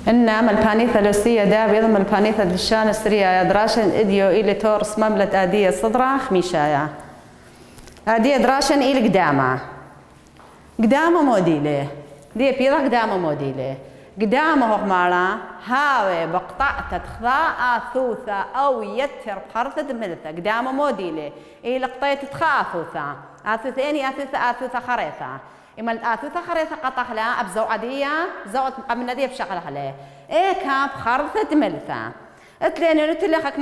إن ملبانيثا لوسية دا بيض ملبانيثا دلشان السرية دراشن إديو إلي تورس مملة آدية صدرة خميشايا آدية دراشن إلي قدامه موديلي دي بيضا قدامه موديلي قدامه هغمالا هاوي بقطع تتخضاء ثوثة أو يتر بخرثة ملثة قدامه موديلي إلي قطيت تخاء ثوثة آثوثيني آثوثة خريثة إما الآثوثة خريثة قطع لها أبزو عادية زوت مقابلنا دي بشغلها لها إيه كاب خرثة ملثة اتلين نوتلا خاك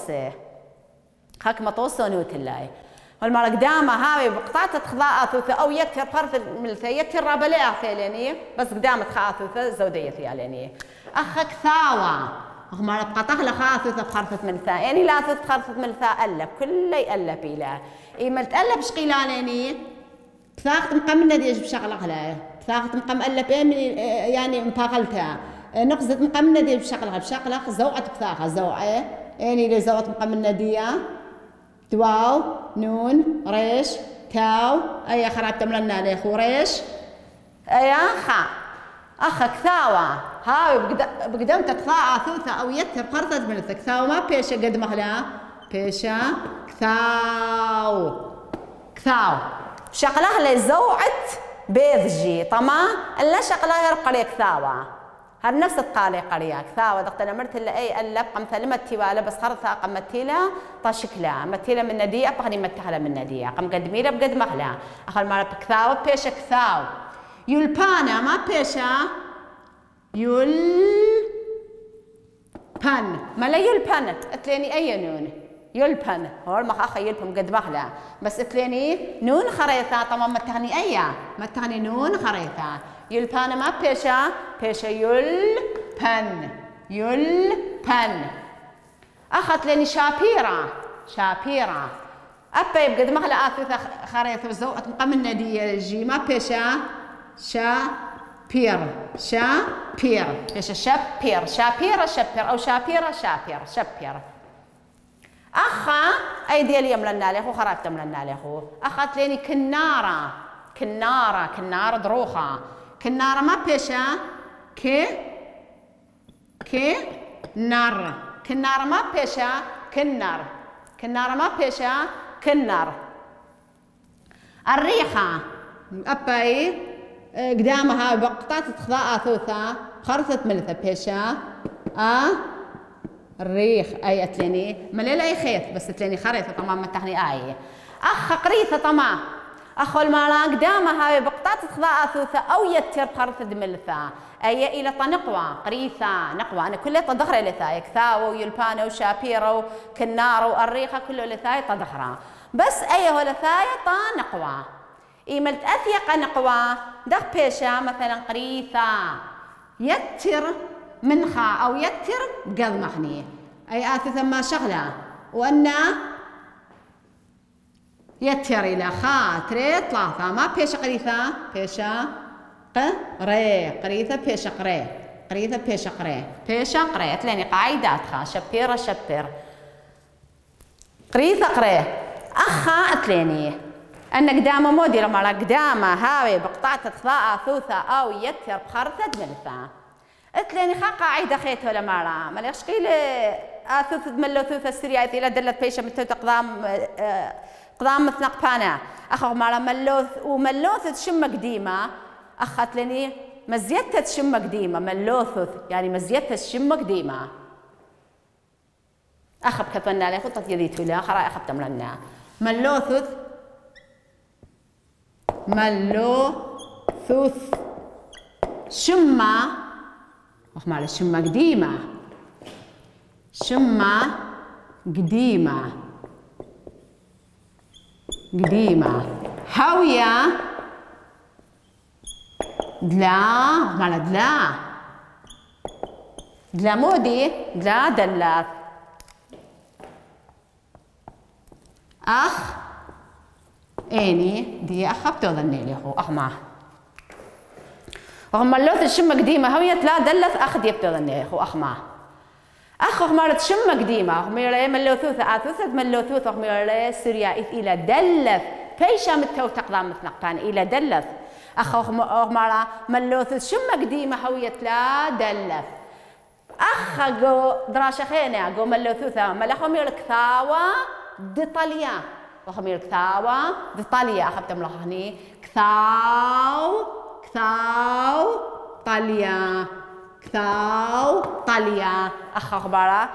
مطوسة ونوتلاي والمرة قدامها هاوي بقطعة تخضاء آثوثة أو يتر بخرثة ملثة يتر رابلي آثيليني بس قدام تخاء آثوثة زودية ثياليني أخك ثاوة مرة بقطع لها آثوثة بخرثة ملثة يعني لا آثوثة بخرثة ملثة ألب كل يألب إله إما تألب شقيلانيني ثاقت مقامنا ديش بشغلة لها ثاقت مقام ألب يعني مباغلتها نقصت مقامنا ديش بشغلة زوعت بثاقة زوعة يعني اللي زوعت مقامنا ديا تواو نون ريش تاو أي خراب تملنا لي خو ريش أي خا أخك ثاوة هاوي بقدام تقطاع ثوثة أو يتر قرطة من الثكثاو ما بيشة قد مخلا بيشة كثاو شقلها اللي زوعت بيضجي طما الا شقلها يرقلي كثاوة هر نفس الطالي قرية كثاوة دقتنا مرت اللي اي ألب قم ثلمت تيوالا بس خرثها قم متيلا طاشكلا متيلا من ندية بقني متحلة من ندية قم قد ميلا بقد مخلا اخر مرة بكثاوة بيشة كثاو يلبانا ما بيشة يلبان ما لا يلبان اتليني اي نون يلبن هو المخاخ يلبن قد مخلا بس اتليني نون خريثة طبعا ما تغني ايا ما تغني نون خريثة يلبن ما بيشا يلبن اخذت لني شابيرة ابا يبقى مخلا اثوثة خريثة وزوءت مقام الندية جي ما بيشا شابير بيشا شابير او شابير أخا أي ديال يملنا له خراب تملنا له أخذت ليني كنارة دروخة كنارة ما بيشا نار كنارة ما بيشا كنارة ما بيشا كنار الريخة أباي قدامها بقطات تخضاء ثوثة خرثة ملثة بيشا الريخ أي أتليني مليلة أي خيط بس أتليني خريطة طبعا ما تغني آية أخ قريثة طمع أخو المالا قدامها هاي بقطات تخضاء ثوثة أو يتر بخرثة ملثة أي إلى طنقوة قريثة نقوة أنا كلها تدخر لثاي كثاو ويلبانة وشابيرة وكنارة والريخة كله لثاي تدخرة بس أي هو لثاي طنقوة إيملت أثيق نقوة دخ بيشا مثلا قريثة يتر منخا أو يتر بقض مخني أي آثثا ما شغلة وأن يتر إلى خاطري طلافة ما بيش قريثة بيشا قريثة بيش قري تلاني قاعدات خا شبير قريثة قري أخا أتلاني أن قدامه مودي لما قدامه هاوي بقطعة تخضاء ثوثة أو يتر بخرثة ملثة اتلاني خا قاعدة خيت ولا مرة ما ليش قيل ثوث ملو ثوث السريعة إلى دلت بيشة من توت قضام مثنق بانا أخو مرة ملوث شمة قديمة أخت لني مزيتة شمة قديمة ملوث يعني مزيتة شمة قديمة أخب كتبنا لي خطة يديتو لي أخرى أخب تمرنا ملوث شمة أخمال شمة قديمة هاوية دلا مودي دلا دلات أخ إني دي أخبتو ظني لي هو أخماه وهم اللوث الشمة قديمة هوية لا دلث أخ ديبتو ظني هو أخماه أخ مرت شمة قديمة ميرلي ملوثوثة آثوثة ملوثوثة ميرلي سوريا إلى دلث بيشا متو تقضام مثنقتان إلى دلث أخ مرة ملوث شمة قديمة هوية لا دلث أخا جو دراشة خينا جو ملوثوثة ملخهم كثاوة دطاليا وخم كثاوة دطاليا أخبت ملخني كثاو طاليا كثاو طاليا أخا خبارة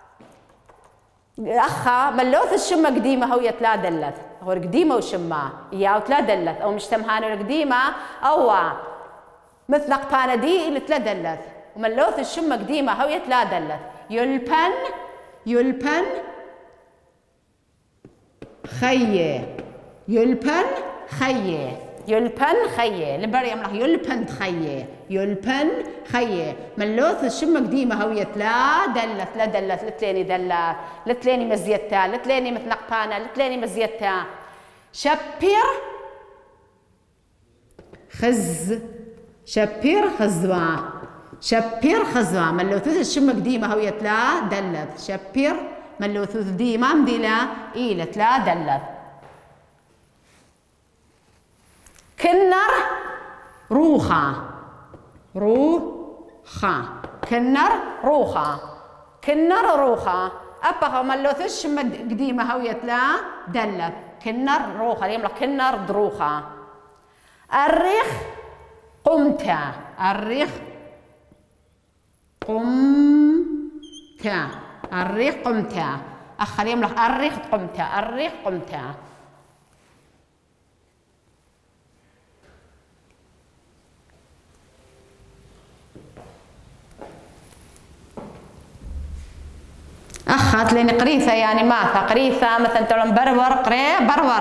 أخا ملوث الشمة قديمة هو يتلا دلت هو قديمة وشمة يا وتلا دلت أو مش تمهان القديمة أو مثل قباندي اللي تلا دلت وملوث الشمة قديمة هو يتلا دلت يلبن خيه يلبن خيه لبري أملاح يلبن خيه ملوث الشمة قديمة هو يتلا دلت لتليني مزيتها لتليني مثل قبانة لتليني مزيتها شبير خزوة ملوثوث الشمة قديمة هو يتلا دلت شبير ملوثوث ديما مديلا إيلة تلا دلت كنر روخة كنر روخة أبقى ملوث الشمة قديمة هو يتلا دلت كنر روخة يملا كنر دروخة الريخ قمتا أخر يملا الريخ قمتا أخذت لين قريثة يعني ماثا قريثة مثلا تقولون برور قري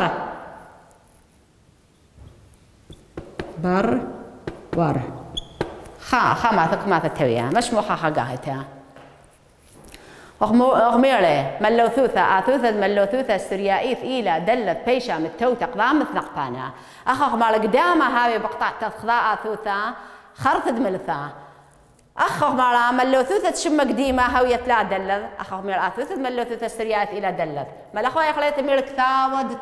برور خا ماثا تويا مش مو خا قاهتها أغميرة ملوثوثة سريائيث إلى دلت بيشا متو تقضام مثنقبانا أخ مال قدامة هاوي بقطع تخضاء ثوثة خرثد ملثا أخ مال ملوثوثة شمة قديمة هاوية تلا دلت أخ مال ملوثوثة سريائيث إلى دلت مال أخويا خليت مير كثاود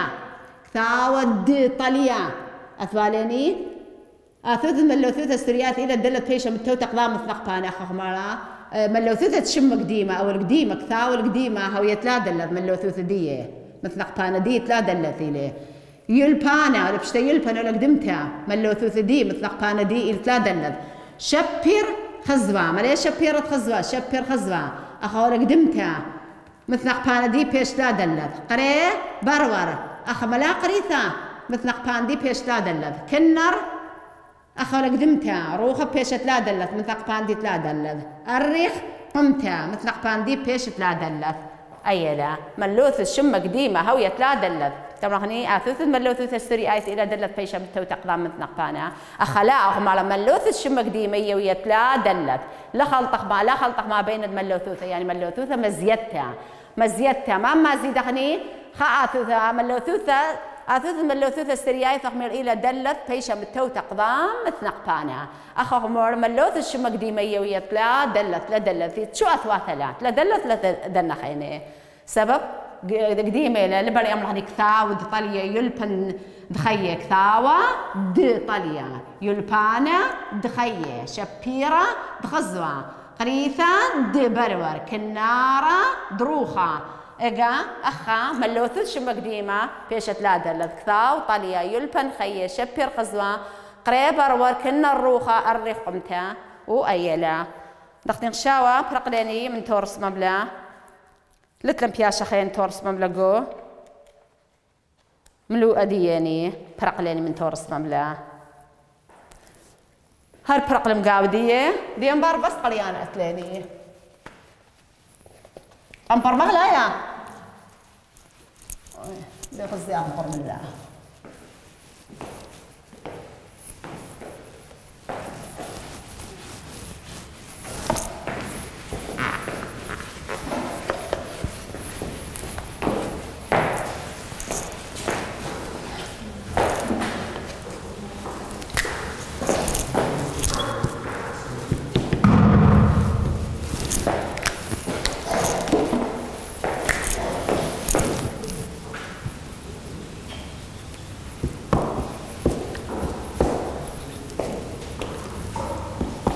طاليا أثواليني ملوثوثة سريائيث إلى دلت بيشا متو تقضام مثنقبانا أخ مال ملوثوثة شمة قديمة أو القديمة كثاوة القديمة هوية تلا دلت ملوثوثة دي مثل قبانة دي تلا دلت إليه يلبانا ولا بشتا يلبانا ولا قدمتها ملوثوثة دي مثل قبانة دي تلا دلت شبير خزوة مالي شبيرة خزوة أخا ولا قدمتها مثل قبانة دي بيش تلا دلت قري برور أخا ملا قريثة مثل قبانة دي بيش تلا دلت كنر أخا قدمتها روخة بيش تلا دلت مثل قباندي تلا دلت الريخ قمتها مثل قباندي بيش تلا دلت أيلا ملوث الشمة قديمة هوية تلا دلت طبعا هني أثوث ملوث السري آيت إلى دلت بيش متو تقضام مثل قبانا أخلاهم على ملوث الشمة قديمة يوية تلا دلت لا خلطق ما بين الملوثوثة يعني ملوثوثة مزيتها ما زيد هني خاثوثة ملوثوثة ملوثوثة السرياي ثقمر إلى دلت بيشا متو تقضام مثل قبانا أخوهم ملوث الشمة قديمة يوية تلا دلت شو أثواث لا دلت دلنا خيني سبب قديمة لبري أمر هني كثاو دطالية يلبن دخية كثاوة دطالية يلبانة دخية شبيرة دخزوة قريثة دبرور كنارة دروخة إجا أخا ملوث شمة قديمة بيشت لا دلت كثاو طالية يلبن خية شبير خزوة قريبر وركنا الروخة الريخ قمتها وأيلا دقتين شاوة برقليني من تورس مبلا لتلم بياشا خين تورس مبلغو ملو أدياني برقليني من تورس مبلا هر برقلم قاودية دي أمبار بس قليانة أتليني أمبر مغلايا دي قصدي أمبر ملا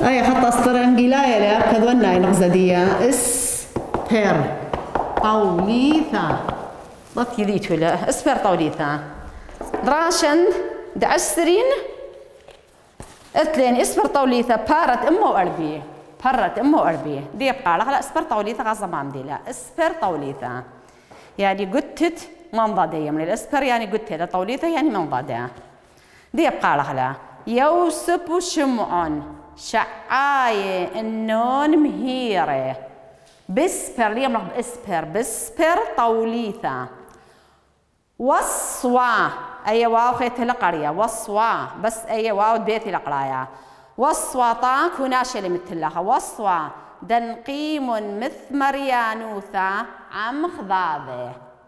أي خط أسطر إنجيلايا لا كذونا نغزدية إسبر طوليثة ضت يذيتو له إسبر طوليثة دراشن دعسرين اثلين إسبر طوليثة بارت أمو أربي برت أمو أربي دي يبقى لها إسبر طوليثة غصة ما عمدي لا إسبر طوليثة يعني قتت منضدة من الإسبر يعني قتت طوليثة يعني منضدة دي يبقى لها يوسف وشمعون شعاية النون مهيرة بسبر ليه مرح بإسبر بسبر طوليثة وصوا أي واو خيت لقرية وصوا بس أي واو بيتي لقرايا وصوا طا كناش اللي مثلها وصوا دنقيم مثمر يانوثة عم خضاضة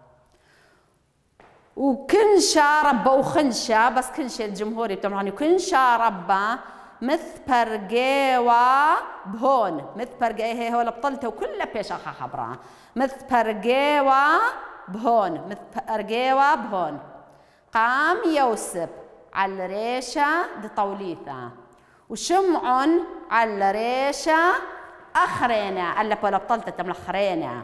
وكنشا ربا وخنشا بس كنشا الجمهوري بتمراني كنشا ربا مثبر جيوا بهون مثبر جي هو لبطلته وكلها بيشا خبرة مثبر جيوا بهون مثبر جيوا بهون قام يوسف على الريشة دي طوليثة وشمعون على الريشة أخرينا ألا بلا بطلته تملا خرينا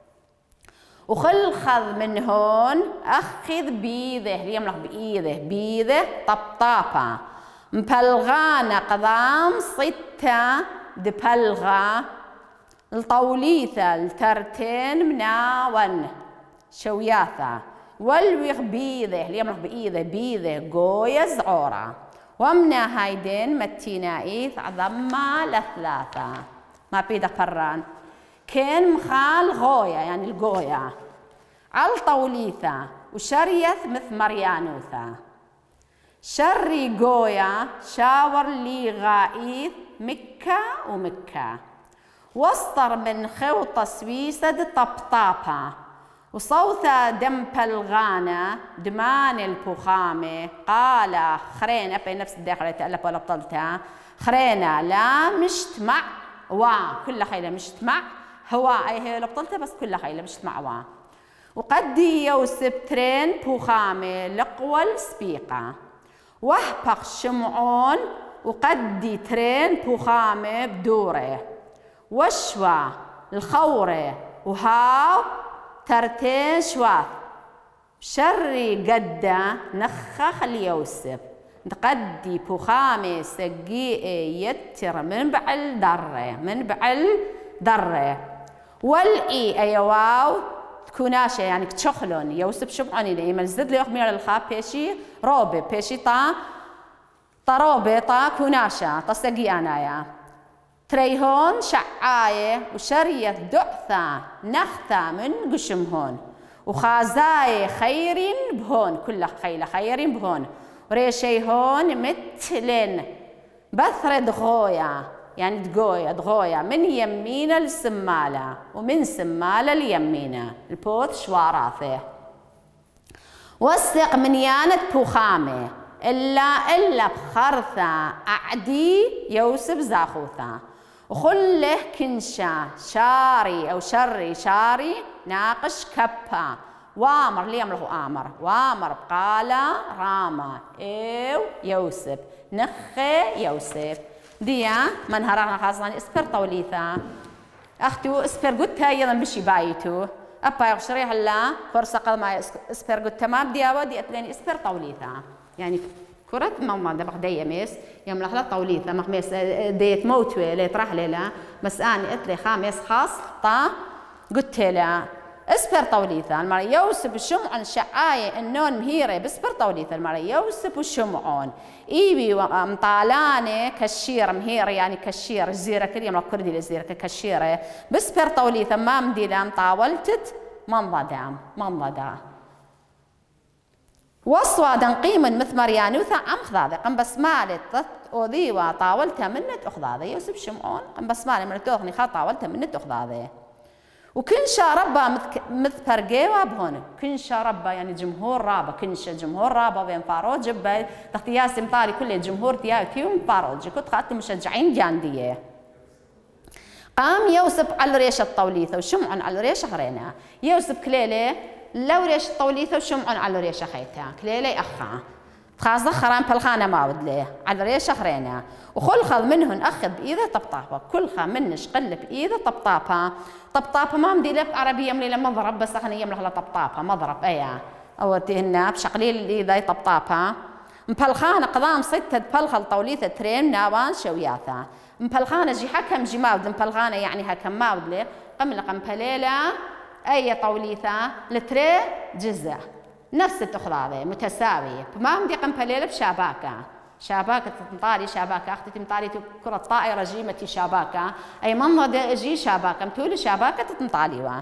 وخلخذ من هون أخذ بيده ليملخ بإيده بيده طبطابة مبلغانة قضام صتة دبلغة الطوليثة الترتين مناون شوياثة والويخ بيده ليملخ بإيده بيده قوية زعورة ومنا هايدين متينايث عظمة لثلاثة ما بيده فران كان مخال غوية يعني القوية على طوليثة وشريث مثل مريانوثة شري قوية شاور لي غائيث مكة ومكة وسطر من خوطة سويسة طبطابة وصوثة دم بلغانة دمان البخامة قال خرينا في نفس الداخل تألف ولا بطلتها خرينا لا مجتمع كل خيلة مجتمع هو أي هي لبطلتها بس كل خيلة مجتمع وقدي يوسف ترين بخامة لقوى سبيقة وهبق شمعون وقدي ترين بخامة بدورة وشوى الخورة وهاو ترتين شواث شري قدة نخخ اليوسف قدي بخامة سقيئة يتر من بعل درة والإي أي واو تكوناشة يعني كتشخلون يوسف شمعون إلي ملزد لي يخمير الخاب بيشي روبي بيشي طروبي كوناشة تسقي أنايا تريهون شعاية وشرية دعثة نخثة من قشمهون وخازاي خير بهون كل خيلة خير بهون وريشي هون مثلن بثر دغويا يعني دغويا من يمينة لسمالة ومن سمالة ليمينة البوت شواراثه وثق من يانة بوخامة إلا بخرثة أعدي يوسف زاخوثة وخله كنشا شاري أو شاري ناقش كبا وامر ليم له آمر وامر قال راما إيو يوسف نخي يوسف ديا من هرانا خاصة اسبر طوليثا أختو اسبر قلت أيضا بشي بايتو أبا يغشري هلا فرصة قد ما اسبر قلت تمام ديا ودي أتلين اسبر طوليثا يعني كرة ماما دبق دي ميس يوم لحظة طوليثة مخميس ديت موتوي ليت راح ليلا بس أنا أتلي خامس خاص قلت له اسبر طوليثة المرة يوسف الشمعون شعاية النون مهيرة بسبر طوليثة المرة يوسف الشمعون إيبي مطالانة كشير مهيرة يعني كشير الزيرة كل يوم كردي الزيرة كشيرة بسبر طوليثة ما مدي لام طاولتت منضدة وصوا دنقيما مثل مريانوثة عم خضاضة قم بس مالت أوذيوة طاولتها منت أخضاضة يوسف شمعون قم بس مالي من توخني خا طاولتها منت أخضاضة وكنشا ربا مثل جيوا بهون كنشا ربا يعني جمهور رابا كنشا جمهور رابا بين فاروج جبل تختياس مطاري كل الجمهور تيوم فاروج كنت خاطر مشجعين جانديه قام يوسف على ريش الطوليثة وشمعون على ريش خرينا يوسف كليلة لو ريش الطوليثة وشمعون على ريش خيتها كليلة أخا خاصة خرام بلخانة ما ودليه على ريش أخرينا وخلخذ منهن أخذ بإيده طبطابة كل خا منش قل بإيده طبطابة طبطابة ما مدي لك عربية ملي مضرب بس أخني يملخ له طبطابة مضرب أيا أو تهنا بشقليل إيده طبطابة مبلخانة قضام ستة بلخل طوليثة ترين ناوان شوياثا مبلخانة جي حكم جي ماود مبلخانة يعني حكم ماود لي قمل قمبليلة أي طوليثة لتري جزء نفس التخلاضة متساوية ما مدي قمبليلة بشاباكة شاباكة تنطالي شاباكة أختي تنطالي كرة طائرة جيمتي شاباكة أي منظر جي شاباكة متولي شاباكة تنطالي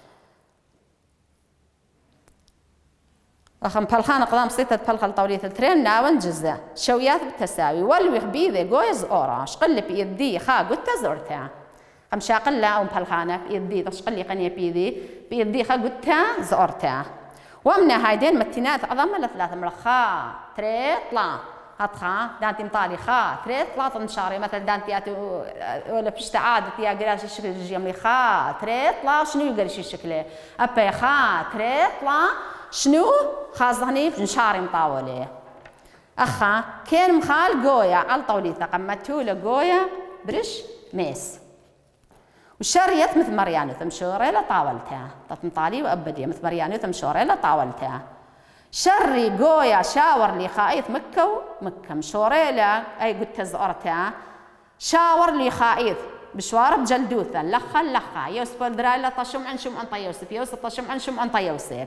أخم بلخانة قدام ستة بلخل طوليثة ترين ناون جزء شويات بالتساوي والويخ بيذي جويز أورا شقل بيدي خا قلت زرتها أم شاقل لا أم بلخانة بيدي تشقلي قنية بيدي خا قلت زرتها ومنا هايدين متينات أضم لثلاثة ملخا تري طلا هاتخا دانتي مطالي خا تري طلا تنشاري مثلا دانتي ولا بشتا عادت يا قراش الشكل الجيملي خا تري طلا شنو يقرش الشكل أبا خا تري طلا شنو خاصني بنشاري مطاولة أخا كان مخال قويا على طوليثة قمتولة قويا برش ميس وشريت مثل مريانو ثمشوري لطاولتها تطمطالي وأبدي مثل مريانو ثمشوري لطاولتها شري قويا شاور لي خايث مكة مشوري لا أي قلت زورتها شاور لي خايث بشوار بجلدوثة لخا يوسف الدراي لا طشم عن شم أنطي يوسف طشم عن شم أنطي يوسف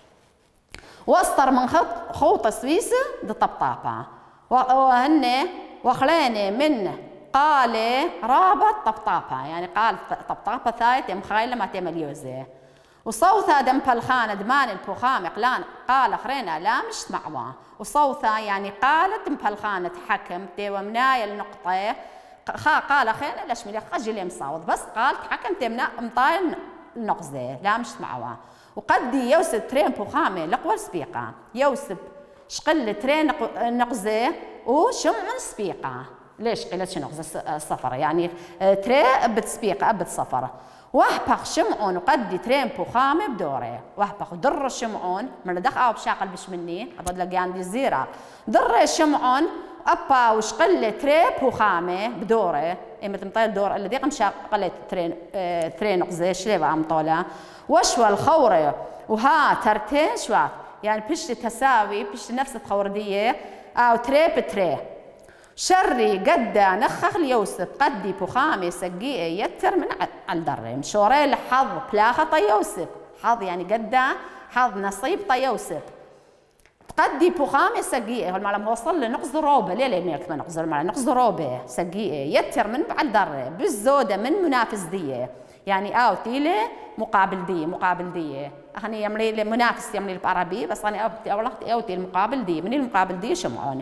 واسطر من خوط سويسة دي طبطابة وهن وخلاني من قال رابط طبطابة يعني قال طبطابة ثايت مخايلة ما تمليوزة وصوثها دم بلخانة دمان البخام قلان قال خرينا لا مش معوا وصوثها يعني قالت بلخانة حكم تي ومناي النقطة قال خينا لاش ملي خجل مصاوض بس قال حكم تمنا مطايل النقزة لا مش معوا وقدي يوسف ترين بخامة لقوال سبيقة يوسف شقل ترين نقزة وشمع سبيقة ليش قلت شو نقزة الصفر يعني تري أبد سبيقة أبد صفر وحبخ شمعون وقدي ترين بخامة بدوري وحبخ در الشمعون من دخ أو بشاقل بش مني أبد لقي عندي زيرة در الشمعون أبا وشقل تري بخامة بدوري إما تمطيل دور اللي ديق مشاقلت ترين نقزة شليبة عم طولة وشوى الخورة وها ترتين شوى يعني بشت تساوي بشت نفس الخوردية أو تري بتري شري قدا نخخ ليوسف قدي بخامة سقية يتر من على الدرة مشوري لحظ بلاخة طيوسف حظ يعني قدا حظ نصيب طيوسف قدي بخامة سقية المعلم وصل لنقص روبة ليه نيرك ما نقص المعلم نقص روبة سقية يتر من على الدرة بالزودة من منافس دية يعني أوتي له مقابل دية أخني يملي منافس يملي بالعربي بس أنا أوتي المقابل دية من المقابل دية شمعونه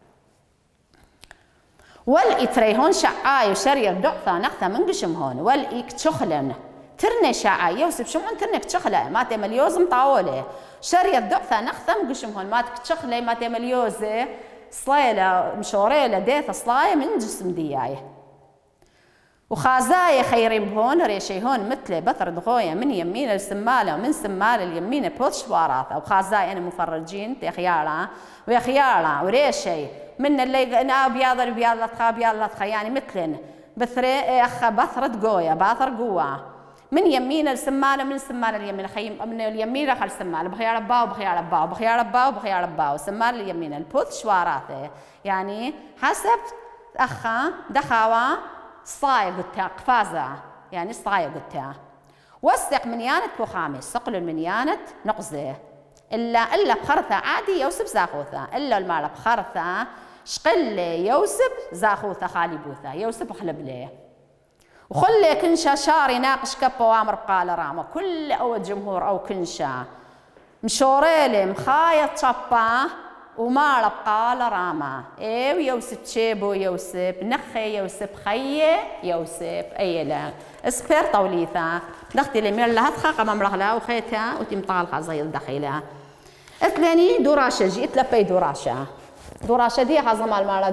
والإتري هون شعاي وشرير دعثة نخثة من قشم هون والإيك تشخلن ترني شعاي يوسف شمعون ترنك تشخلة ما تمليوز مطاولة شرير دعثة نخثة من قشم هون ما تشخلة ما تمليوزة صلايلة مشوريلة ديثة صلاية من جسم دياي وخازاي خيرين بهون ريشي هون مثل بثر دغوية من يمين السمالة ومن سمالة اليمين بوث شواراثة وخازاي أنا مفرجين تخيارة ويخيارة وريشي من اللي أنا بياض لطخا يعني مثلن بثري أخ بثرة دغوية باثر قوة من يمين السمالة من السمالة اليمين من اليمين رخل السمالة بخيار باو بخيار باو بخيار باو بخيار باو سمالة اليمين البوث شواراثة يعني حسب أخا دخاوة صاية قلتها قفازة يعني صاية قلتها وسق منيانة بخامة سقل المنيانة نقزة إلا بخرثة عادي يوسف زاخوثة إلا المال بخرثة شقل يوسف زاخوثة خالبوثة يوسف خلب ليه وخلي كنشا شار يناقش كبه وامر بقال رامة كل أو جمهور أو كنشا مشوريلي مخايط شبه وما بقال راما ايو يوسف تشيبو يوسف نخي يوسف خيه يوسف ايلا اسبير طوليثا دختي لي مير لها تخاقه ممرغلا وخيتها وتم طالقه زي الدخيله اتلاني دوراشه جيت لبي دوراشه دي هزمال مالا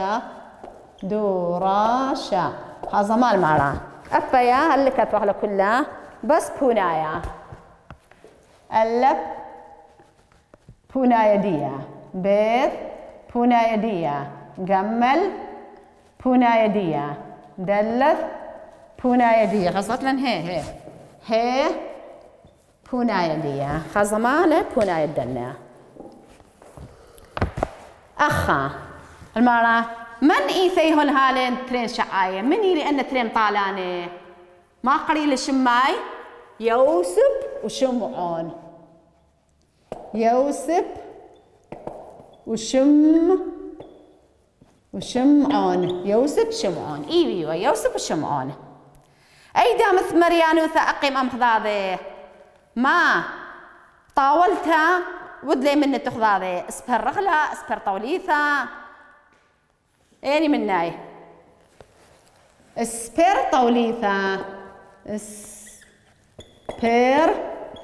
دوراشه هزمال مالا ابيا هل كتبه كلها بس بونايا اللب بونايا ديا بيض بونايدية جمل بونايدية دلث بونايدية خاصة هي بونايدية خزمانة بونايدنا أخا المرة من إيثي هول هالين ترين شعاية من إلي أن ترين طالانة ما قريل الشماي يوسف وشمعون يوسف وشمعون يوسف شمعون ايوه يوسف وشمعون اي دامث مريانو ثاقيم ام خضاضي ما طاولتها ودلي من تخضاضي اسبر رغلة اسبر طوليثة ايني مناي اسبر طوليثة اسبر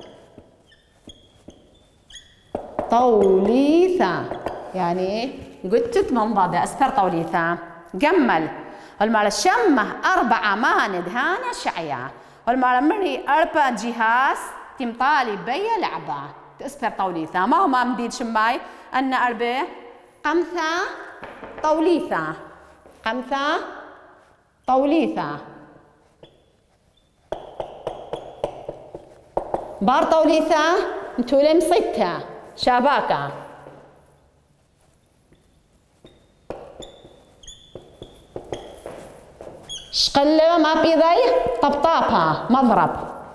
طوليثة يعني قلت من ضاد اسبر طوليثة جمل والمال شمه 4 ماند هانا شعيا والمال مري 4 جهاز تمطالي بيا لعبة اسبر طوليثة ما هو ما مديد شماي أن 4 قمثة طوليثة قمثة طوليثة بار طوليثة متولم 6 شاباكة شقلة ما بيضي طبطابها مضرب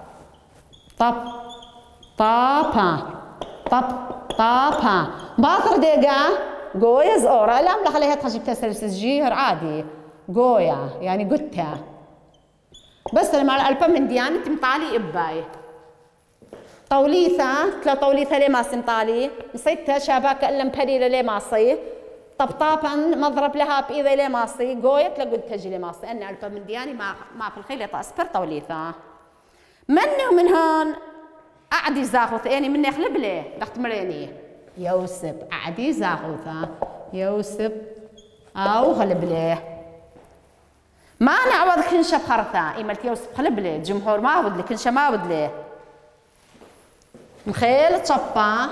طبطابها باطر ديقا قوية زورة لا ملا خليها تخشب تسلسل جيهر عادي قوية يعني قلتها بس لما الألبا من ديانة تمطالي إباي طوليثة 3 طوليثة ليه ما سمطالي 6 شاباكة إلا مبريلة ليه ماصي طبطابا مضرب لها بإيدي ليه ماصي قوية تلقوا تجي ليه ماصي أنا ألبا من دياني ما في الخيل أسبر طوليثة مني ومن هون أعدي زاخوث إني مني أخلب ليه دخت مريني يوسف أعدي زاخوثة يوسف أو خلب ليه ما نعوض كنشة بخرثة إيمالت يوسف خلب ليه الجمهور ما عوض لي كنشة ما عوض ليه مخيل تصبا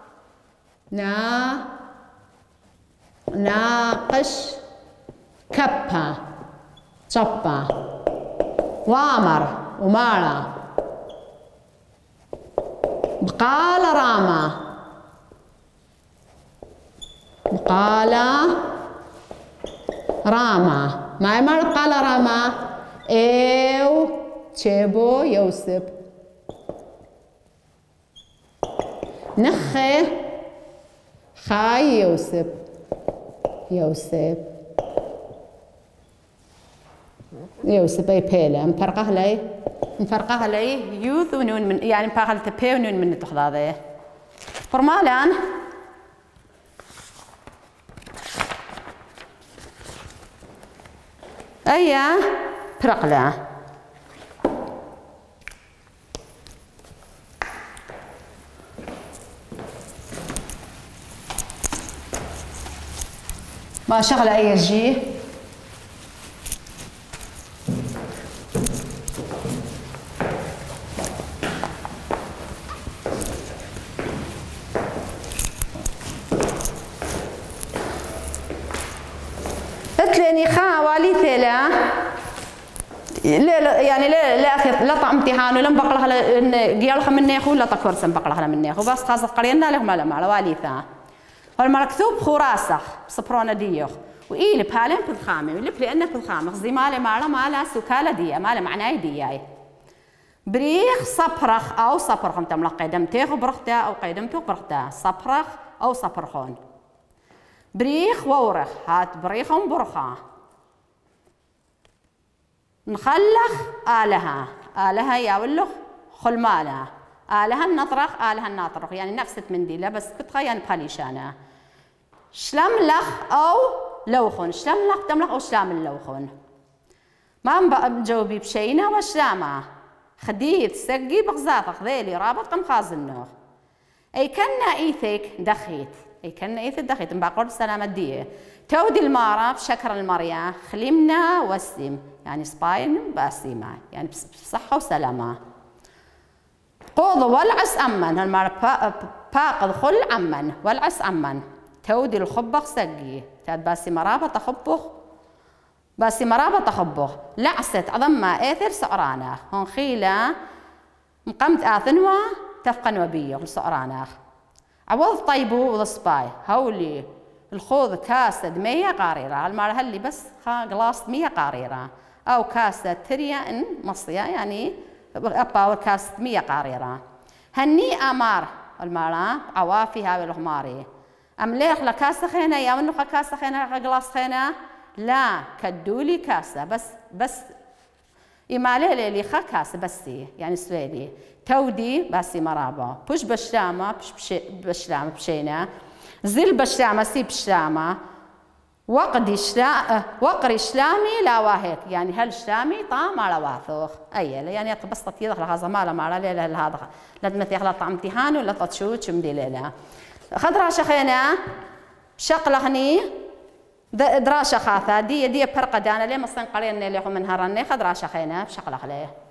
ناقش كبا تصبا وامر ومارا بقال راما ما يمر بقال راما ايو تشيبو يوسف نخي خاي يوسف اي بيلا مفرقه لي يوث ونون من يعني مفاقل تبي ونون من تخضاضي فرمالان ايا برقله ما شغله اي جي قتلني خوالي ثلا يعني لا طعم امتحان ولم بقلها قيالها من نيخو لا تكورسن بقلها من نيخو بس خاصة قرينا لهم على واليثا والمركثوب خراسخ صبرونا ديوخ وإيل بهالين بالخامة واللي لأنه بالخامة زي ماله سكالة دي ماله معناه دياي بريخ صبرخ أو صبرخ أنت ملا قدمته وبرخته أو قدمته وبرخته صبرخ أو صبرخون بريخ وورخ هات بريخهم برخة نخلخ آلها ياولخ خلمالها آلها النطرخ يعني نفس منديلة بس كتخا يعني بخليشانة شلملخ أو لوخن شلملخ تملخ أو شلام اللوخن ما مجاوبي بشينا وشلامة خديت سقي بغزاطخ ذيلي رابط قم خازنوخ أي كنا إيثك دخيت مباقول السلامة ديه تودي المارة بشكر المريا خليمنا وسم يعني سباين باسيمة يعني بصحة وسلامة قوض والعس أمن هالمرة باقض خل عمن والعس أمن تودي الخبخ سقي تاد باسي مرابة تخبخ باسي مرابة تخبخ لعست عظم اثر سعرانه هون خيلة مقمت آثنوة تفقن وبيه السعرانه عوض طيبو وضصباي هولي الخوذ كاسة 100 قاريرة المال هلي بس قلاص 100 قاريرة أو كاسة تريا إن مصية يعني أبا كاسة 100 قاريرة هني أمار المال عوافي هاي الغماري أمليخ لكاسة خينة يا منو كاسة خينة قلاص خينة لا كدولي كاسة بس إمالي لي خا كاسة بسي يعني سويلي تودي باسي مرابا بوش بشلامة بشلامة بشينا زل بشلامة سي بشلامة وقري شلامي لا واهيك يعني هل شلامي طعم على واثوخ أي يعني بسطت يدخل هذا مالا مالا ليلة هذا لازم تيخلى طعم تيهان ولا تشوت مدي ليلة خضرا شخينا شقلغني دراشة خاثة دي فرقة دانا ليه مصين قرينا اللي هم من هرني خضرا شخينا بشقلغ ليه